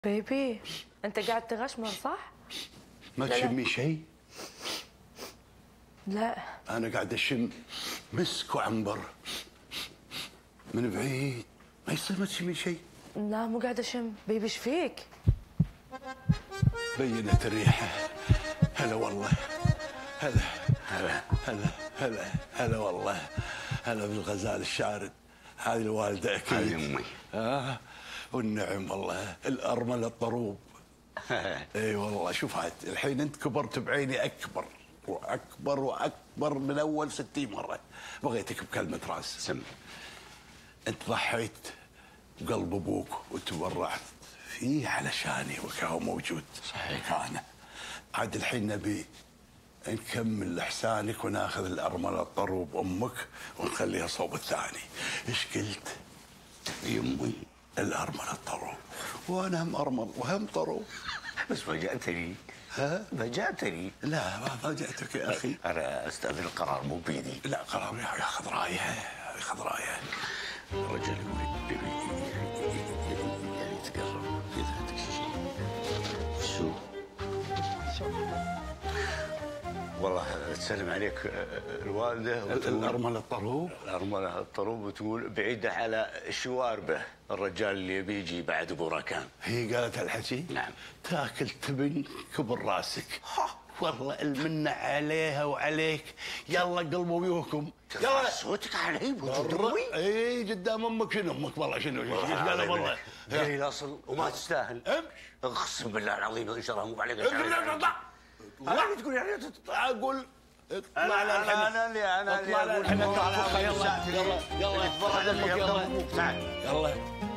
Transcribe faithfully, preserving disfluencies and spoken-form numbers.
بيبي انت قاعد تغشمر صح؟ ما تشمي شيء؟ لا انا قاعد اشم مسك وعنبر من بعيد، ما يصير ما تشمي شيء. لا مو قاعد اشم. بيبي ايش فيك؟ بينت الريحه. هلا والله، هلا هلا هلا هلا هلا والله، هلا بالغزال الشارد. هذه الوالده اكيد. هذه امي. اه والنعم والله، الارمله الطروب. اي والله. شوف عاد الحين انت كبرت بعيني اكبر واكبر واكبر من اول ستين مره. بغيتك بكلمه راس. سم. انت ضحيت بقلب ابوك وتبرعت فيه علشاني وكان موجود. صحيح. مكانه. عاد الحين نبي نكمل احسانك وناخذ الارمله الطروب امك ونخليها صوب الثاني. ايش قلت؟ يمي الارمله الطروب، وانا هم ارمل وهم طروب. بس فاجأتني. ها؟ فاجأتني. لا ما فاجأتك يا اخي. انا استاذن القرار مو بيدي. لا قرار ياخذ رايه، ياخذ رايه. الرجل يقول يعني يتقرب كذا شيء. شو؟ شو؟ والله تسلم عليك الوالده الارمله الطروب. الارمله الطروب وتقول بعيده على شواربه الرجال اللي بيجي بعد ابو راكان. هي قالت الحكي؟ نعم. تاكل تبن كبر راسك. والله المنة عليها وعليك. يلا قلبوا بيوكم. يلا صوتك علي بوجود. اي قدام امك. شنو امك والله؟ شنو ايش قال والله؟ جاي الاصل وما تستاهل. امش. اقسم بالله العظيم ان شاء الله مو عليك. اطلع. انا تقول يعني اقول اطلع على الحين. انا اللي انا اللي اطلع على الحين. اقول يلا يلا يلا. يلا يلا يلا. يلا. يلا